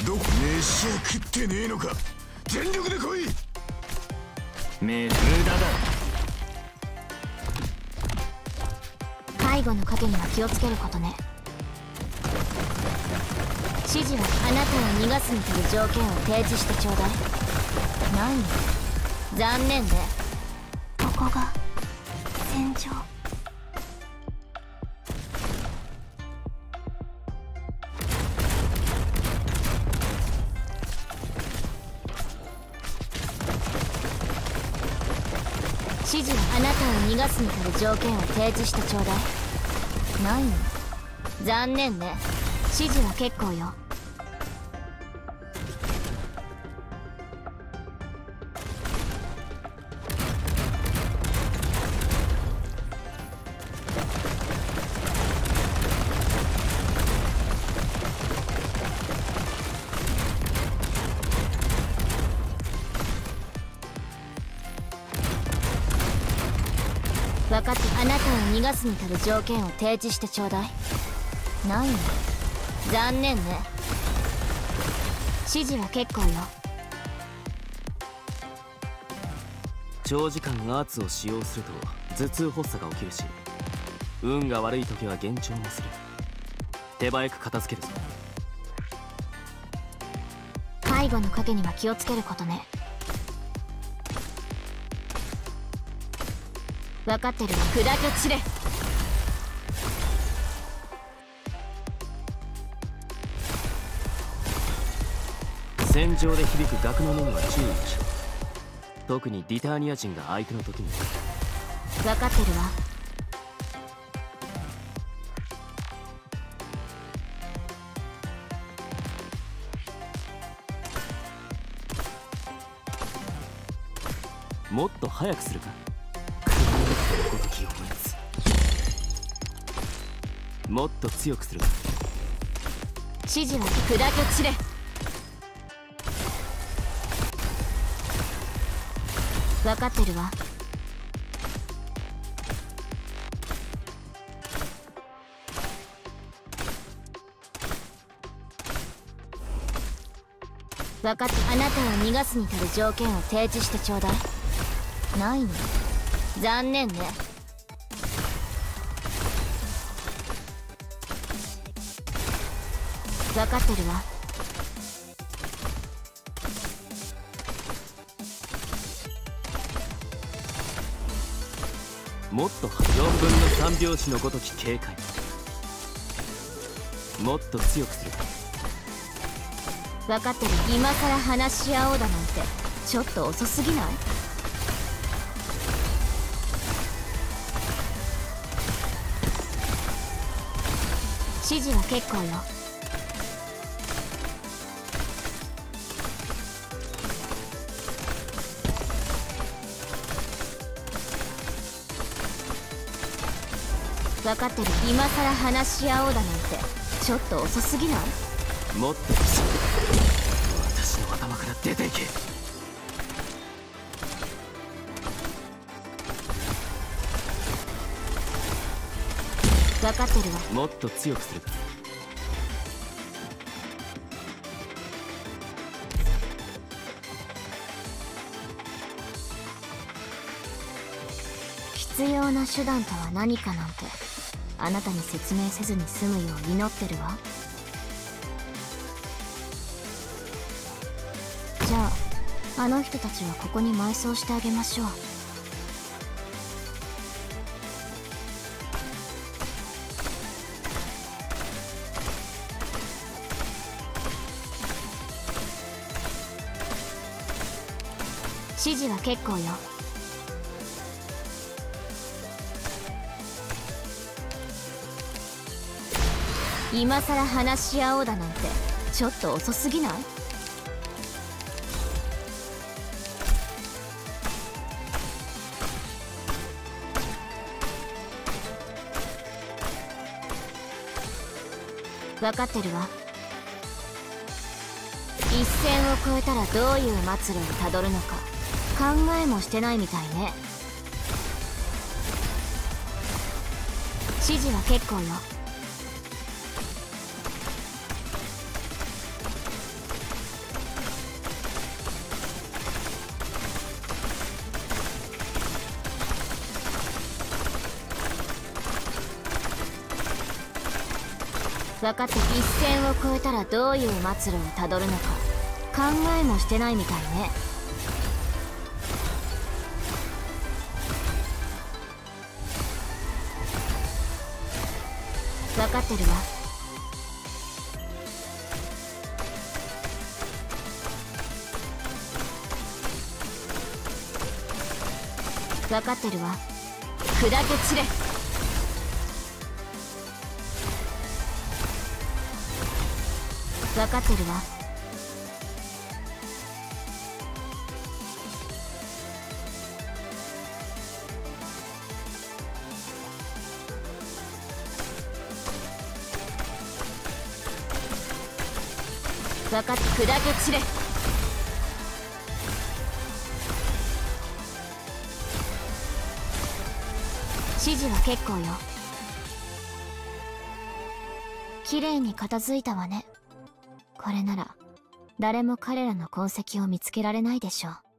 飯は食ってねえのか。全力で来い。 無駄だ。 背後の影には気をつけることね。指示はあなたを逃がすにという条件を提示してちょうだい。何？残念ね。ここが戦場。指示はあなたを逃がすにという条件を提示してちょうだい。何？残念ね。指示は結構よ。分かって、あなたを逃がすに足る条件を提示してちょうだい。何？残念ね。指示は結構よ。 長時間アーツを使用すると頭痛発作が起きるし、運が悪い時は幻聴もする。手早く片付けるぞ。 背後の影には気をつけることね。分かってるわ。砕け散れ。 戦場で響く楽の音には注意しろ。特にリターニア人が相手の時に。 分かってるわ。 もっと早くするか。ごときを放つ。もっと強くするか。 指示は砕け散れ。分かってるわ。分かって、あなたを逃がすに足る条件を提示してちょうだい。ないの？残念ね。分かってるわ。 もっと4分の3拍子のごとき警戒。もっと強くするか。 分かってる。今さら話し合おうだなんてちょっと遅すぎない？指示は結構よ。分かってる。今さら話し合おうだなんてちょっと遅すぎない？ もっと私の頭から出ていけ。 分かってるわ。 もっと強くするか。 必要な手段とは何かなんてあなたに説明せずに済むよう祈ってるわ。じゃああの人たちはここに埋葬してあげましょう。指示は結構よ。今さら話し合おうだなんてちょっと遅すぎない？分かってるわ。一線を越えたらどういう末路をたどるのか考えもしてないみたいね。指示は結構よ。 分かって、一線を越えたらどういう末路をたどるのか考えもしてないみたいね。分かってるわ。分かってるわ。砕け散れ。分かってるわ。分かって、砕け散れ。指示は結構よ。綺麗に片付いたわね。これなら誰も彼らの痕跡を見つけられないでしょう。